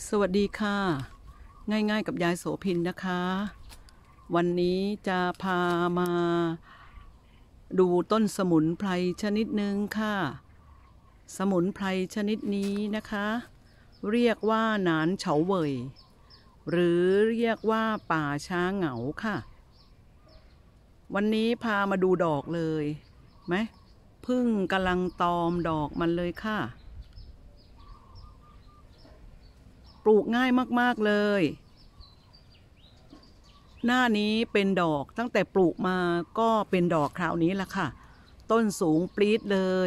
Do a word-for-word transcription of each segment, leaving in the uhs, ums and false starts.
สวัสดีค่ะง่ายๆกับยายโสภินนะคะ วันนี้จะพามาดูต้นสมุนไพรชนิดหนึ่งค่ะสมุนไพรชนิดนี้นะคะเรียกว่าหนานเฉาเว่ยหรือเรียกว่าป่าช้าเหงาค่ะวันนี้พามาดูดอกเลยไหมพึ่งกำลังตอมดอกมันเลยค่ะปลูกง่ายมากๆเลยหน้านี้เป็นดอกตั้งแต่ปลูกมาก็เป็นดอกคราวนี้แหละค่ะต้นสูงปรี๊ดเลย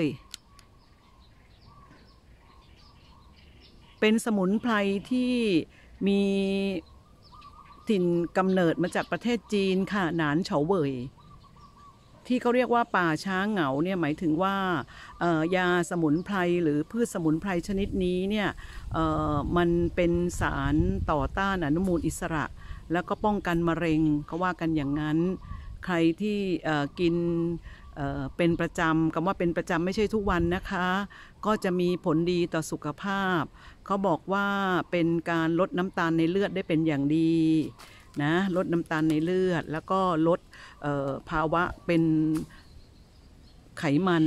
เป็นสมุนไพรที่มีถิ่นกำเนิดมาจากประเทศจีนค่ะหนานเฉาเว่ยที่เขาเรียกว่าป่าช้าเหงาเนี่ยหมายถึงว่ายาสมุนไพรหรือพืชสมุนไพรชนิดนี้เนี่ยมันเป็นสารต่อต้านอนุมูลอิสระแล้วก็ป้องกันมะเร็งเขาว่ากันอย่างนั้นใครที่กินเป็นประจำคำว่าเป็นประจำไม่ใช่ทุกวันนะคะก็จะมีผลดีต่อสุขภาพเขาบอกว่าเป็นการลดน้ำตาลในเลือดได้เป็นอย่างดีนะลดน้ำตาลในเลือดแล้วก็ลดภาวะเป็นไขมัน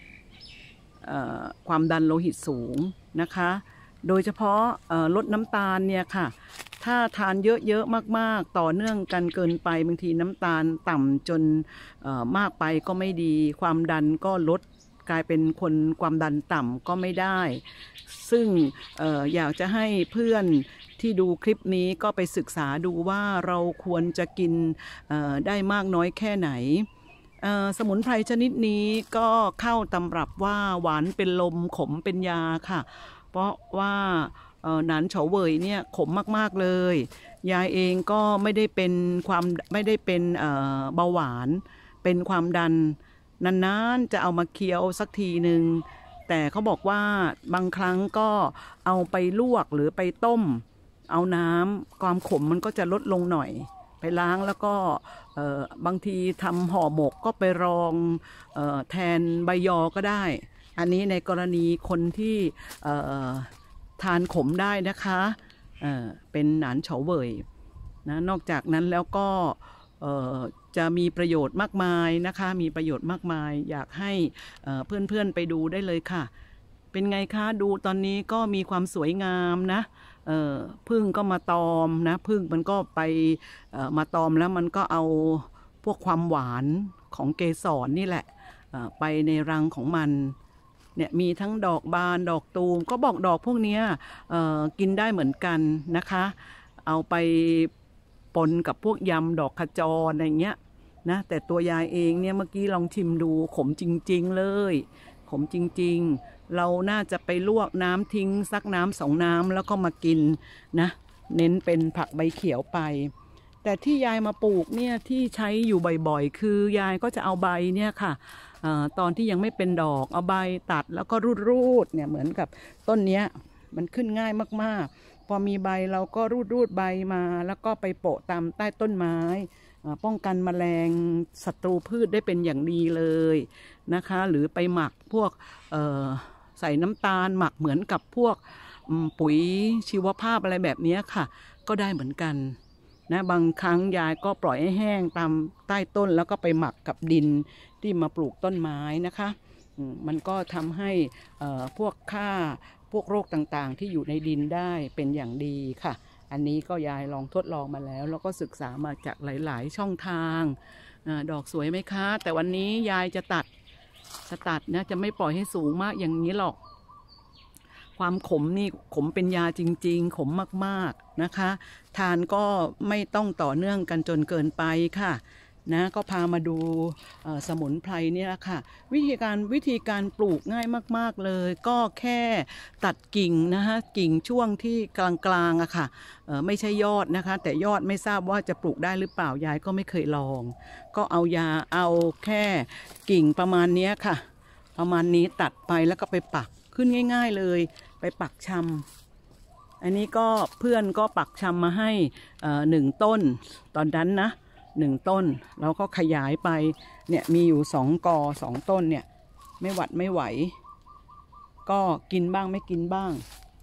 ความดันโลหิตสูงนะคะโดยเฉพาะลดน้ำตาลเนี่ยค่ะถ้าทานเยอะๆมากๆต่อเนื่องกันเกินไปบางทีน้ำตาลต่ำจนมากไปก็ไม่ดีความดันก็ลดกลายเป็นคนความดันต่ำก็ไม่ได้ซึ่ง อ, อยากจะให้เพื่อนที่ดูคลิปนี้ก็ไปศึกษาดูว่าเราควรจะกินได้มากน้อยแค่ไหนสมุนไพรชนิดนี้ก็เข้าตำรับว่าหวานเป็นลมขมเป็นยาค่ะเพราะว่าหนานเฉาเว่ยเนี่ยขมมากๆเลยยายเองก็ไม่ได้เป็นความไม่ได้เป็นเบาหวานเป็นความดันนานๆจะเอามาเคี้ยวสักทีหนึ่งแต่เขาบอกว่าบางครั้งก็เอาไปลวกหรือไปต้มเอาน้ำความขมมันก็จะลดลงหน่อยไปล้างแล้วก็บางทีทำห่อหมกก็ไปรองแทนใบยอก็ได้อันนี้ในกรณีคนที่ทานขมได้นะคะเอ่อเป็นหนานเฉาเว่ยนะนอกจากนั้นแล้วก็จะมีประโยชน์มากมายนะคะมีประโยชน์มากมายอยากให้เพื่อนๆไปดูได้เลยค่ะเป็นไงคะดูตอนนี้ก็มีความสวยงามนะพึ่งก็มาตอมนะพึ่งมันก็ไปมาตอมแล้วมันก็เอาพวกความหวานของเกสรนี่แหละไปในรังของมันเนี่ยมีทั้งดอกบานดอกตูมก็บอกดอกพวกนี้กินได้เหมือนกันนะคะเอาไปปนกับพวกยำดอกขจรอะไรเงี้ยนะแต่ตัวยายเองเนี่ยเมื่อกี้ลองชิมดูขมจริงๆเลยขมจริงๆเราน่าจะไปลวกน้ำทิ้งสักน้ำสองน้ำแล้วก็มากินนะเน้นเป็นผักใบเขียวไปแต่ที่ยายมาปลูกเนี่ยที่ใช้อยู่บ่อยๆคือยายก็จะเอาใบเนี่ยค่ะตอนที่ยังไม่เป็นดอกเอาใบตัดแล้วก็รูดๆเนี่ยเหมือนกับต้นเนี้ยมันขึ้นง่ายมากๆพอมีใบเราก็รูดๆใบมาแล้วก็ไปโปะตามใต้ต้นไม้ป้องกันแมลงศัตรูพืชได้เป็นอย่างดีเลยนะคะหรือไปหมักพวกใส่น้ำตาลหมักเหมือนกับพวกปุ๋ยชีวภาพอะไรแบบนี้ค่ะก็ได้เหมือนกันนะบางครั้งยายก็ปล่อยให้แห้งตามใต้ต้นแล้วก็ไปหมักกับดินที่มาปลูกต้นไม้นะคะมันก็ทำให้พวกฆ่าพวกโรคต่างๆที่อยู่ในดินได้เป็นอย่างดีค่ะอันนี้ก็ยายลองทดลองมาแล้วแล้วก็ศึกษามาจากหลายๆช่องทางดอกสวยไหมคะแต่วันนี้ยายจะตัดจะตัดนะจะไม่ปล่อยให้สูงมากอย่างนี้หรอกความขมนี่ขมเป็นยาจริงๆขมมากๆนะคะทานก็ไม่ต้องต่อเนื่องกันจนเกินไปค่ะนะก็พามาดูสมุนไพรนี่แหละค่ะวิธีการวิธีการปลูกง่ายมากๆเลยก็แค่ตัดกิ่งนะคะกิ่งช่วงที่กลางๆอะค่ะไม่ใช่ยอดนะคะแต่ยอดไม่ทราบว่าจะปลูกได้หรือเปล่ายายก็ไม่เคยลองก็เอายาเอาแค่กิ่งประมาณนี้ค่ะประมาณนี้ตัดไปแล้วก็ไปปักขึ้นง่ายๆเลยไปปักชำอันนี้ก็เพื่อนก็ปักชำมาให้หนึ่งต้นตอนนั้นนะหนึ่งต้นเราก็ขยายไปเนี่ยมีอยู่สองกอสองต้นเนี่ยไม่หวัดไม่ไหวก็กินบ้างไม่กินบ้าง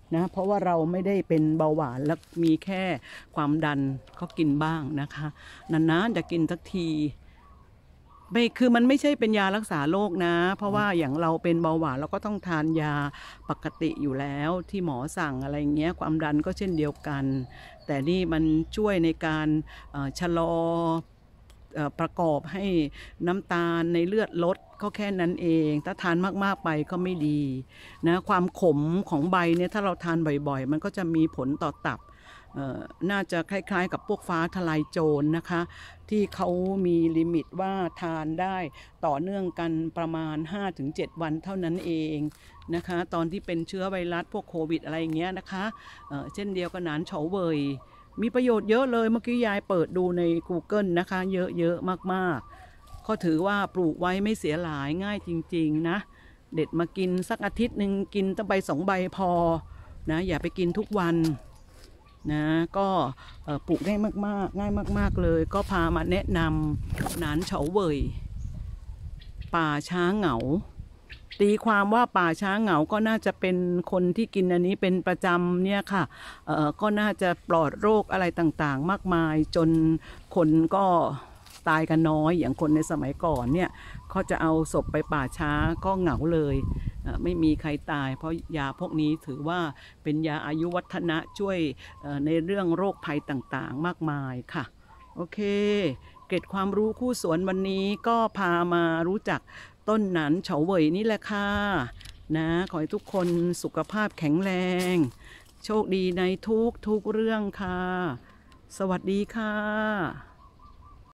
นะเพราะว่าเราไม่ได้เป็นเบาหวานแล้วมีแค่ความดันก็กินบ้างนะคะนานๆจะกินสักทีไม่คือมันไม่ใช่เป็นยารักษาโรคนะเพราะว่าอย่างเราเป็นเบาหวานเราก็ต้องทานยาปกติอยู่แล้วที่หมอสั่งอะไรเงี้ยความดันก็เช่นเดียวกันแต่นี่มันช่วยในการชะลอประกอบให้น้ำตาลในเลือดลดก็แค่นั้นเองถ้าทานมากๆไปก็ไม่ดีนะความขมของใบเนี่ยถ้าเราทานบ่อยๆมันก็จะมีผลต่อตับน่าจะคล้ายๆกับพวกฟ้าทลายโจรนะคะที่เขามีลิมิตว่าทานได้ต่อเนื่องกันประมาณ ห้าถึงเจ็ด วันเท่านั้นเองนะคะตอนที่เป็นเชื้อไวรัสพวกโควิดอะไรอย่างเงี้ยนะคะเอ่อเช่นเดียวกับหนานเฉาเว่ยมีประโยชน์เยอะเลยเมื่อกี้ยายเปิดดูใน Google นะคะเยอะๆมากๆก็ถือว่าปลูกไว้ไม่เสียหลายง่ายจริงๆนะเด็ดมากินสักอาทิตย์หนึ่งกินตั้งใบสองใบพอนะอย่าไปกินทุกวันนะก็ปลูกได้มากๆง่ายมากๆเลยก็พามาแนะนำหนานเฉาเว่ยป่าช้าเหงาตีความว่าป่าช้าเหงาก็น่าจะเป็นคนที่กินอันนี้เป็นประจำเนี่ยค่ะเอ่อก็น่าจะปลอดโรคอะไรต่างๆมากมายจนคนก็ตายกันน้อยอย่างคนในสมัยก่อนเนี่ยเขาจะเอาศพไปป่าช้าก็เหงาเลยไม่มีใครตายเพราะยาพวกนี้ถือว่าเป็นยาอายุวัฒนะช่วยในเรื่องโรคภัยต่างๆมากมายค่ะโอเคเกร็ดความรู้คู่สวนวันนี้ก็พามารู้จักต้นหนานเฉาเว่ยนี่แหละค่ะนะขอให้ทุกคนสุขภาพแข็งแรงโชคดีในทุกทุกเรื่องค่ะสวัสดีค่ะ